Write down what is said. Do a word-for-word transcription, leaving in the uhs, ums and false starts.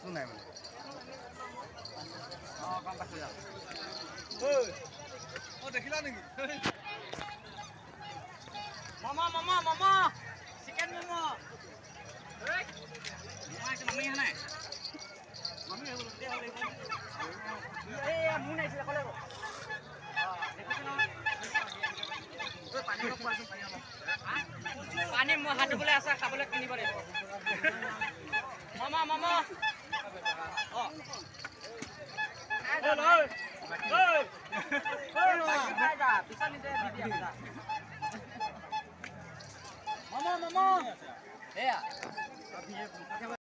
নাই মানে অ গম পাইছো যা ঐ অ দেখিলা নেকি মামা মামা মামা চিকেন মামা এই মামা আছে মামী নাই মামী হ'ল দে হ'ল এই মুন আইছে কলে গো অ দেখিছ না ঐ পানী অলপ খোৱাচোন পানী অলপ পানী মই হাত ধুবলৈ আছে খাবলৈ কিনিব লাগিব মামা মামা অ ঐ ঐ ঐ ঐ যা পিছা নিতে দি দিয়া মামা মামা এয়া